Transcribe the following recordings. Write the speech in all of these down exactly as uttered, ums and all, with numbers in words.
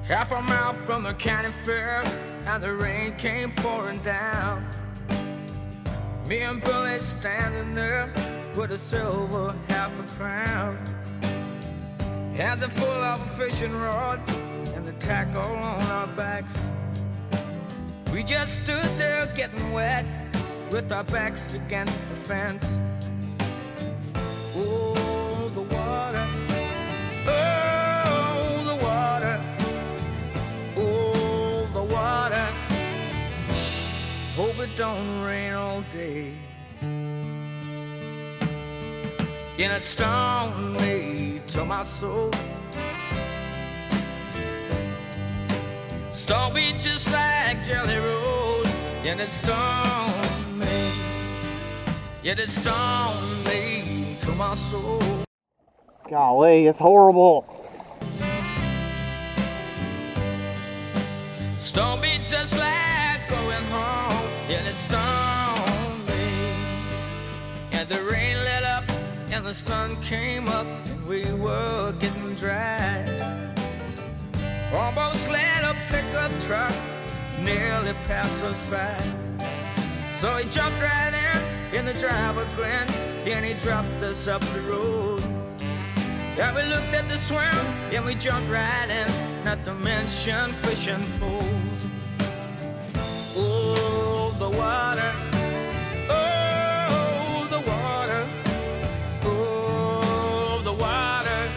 Half a mile from the county fair, and the rain came pouring down. Me and Billy standing there with a silver half a crown. Hands are full of a fishing rod and the tackle on our backs. We just stood there getting wet with our backs against the fence. Oh, the water, oh, the water, oh, the water. Hope it don't rain all day. And it stung me to my soul. Stung me just like Jelly Roll. And it stung me. Yet it stung me to my soul. Golly, it's horrible. Stung me just like going home. And it stung me. And the rain let up and the sun came up and we were getting dry. Almost let a pickup truck nearly pass us by. So he jumped right in, in the driver grinned, and he dropped us up the road. And we looked at the swim, and we jumped right in, not to mention fishing poles. Oh, the water, oh, the water, oh, the water.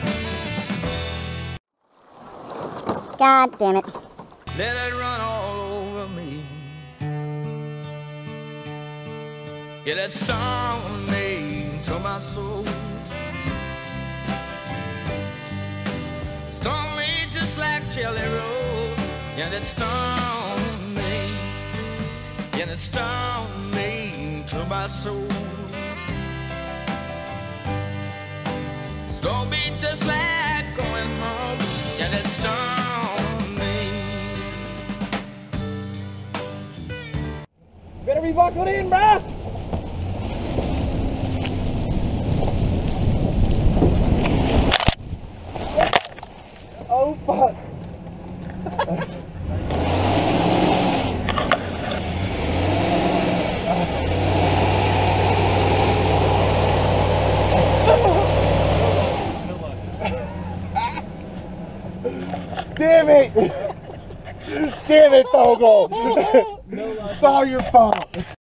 God damn it. Let it run all over me. Yeah, that stung me to my soul. Stung me just like Jelly Roll. Yeah, that stung me. Yeah, that stung me to my soul. Stung me just like going home. Yeah, that stung me. Better be buckled in, bruh! Oh, fuck. Damn it! Damn it, Fogel! It's all your fault.